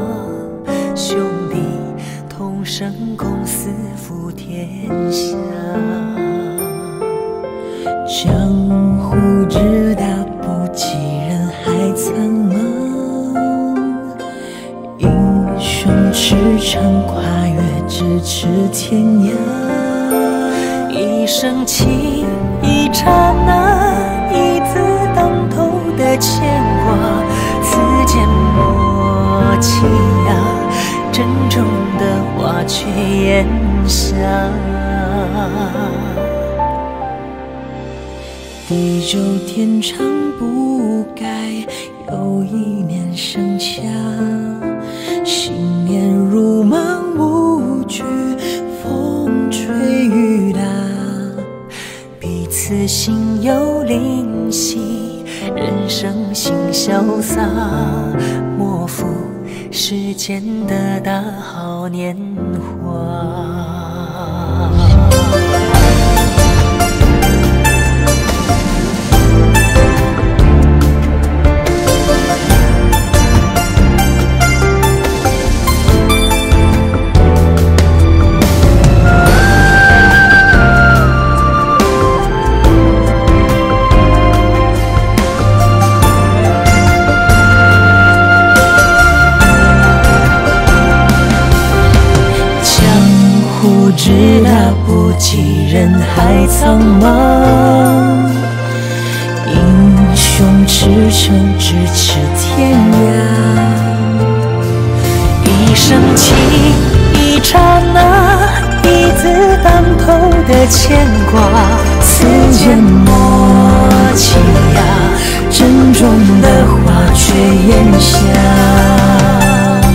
兄弟同生共死负天下。 江湖之大，不及人海苍茫。英雄驰骋，跨越咫尺天涯。 一生情，一刹那，一字当头的牵挂，此间默契呀，珍重的话却咽下。 地久天长不改，又一年盛夏。信念如芒无惧，风吹雨打。 彼此心有灵犀，人生性潇洒，莫负世间的大好年华。 之大，不及人海苍茫。英雄驰骋，咫尺天涯。 一生情，一刹那，一字当头的牵挂，此间默契呀， 珍重的话却咽下。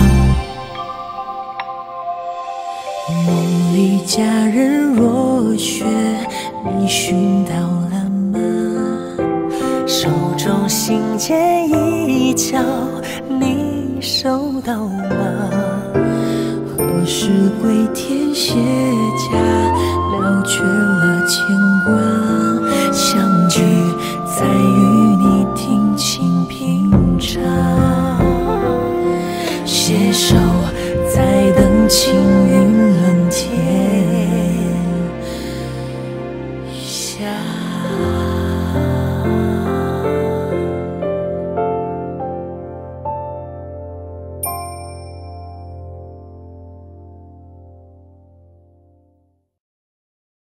梦里佳人若雪，你寻到了吗？ 手中信笺一角，你收到吗？ 何时归天卸甲，了却了牵挂。相聚在与你听琴品茶，携手在等青云论天下。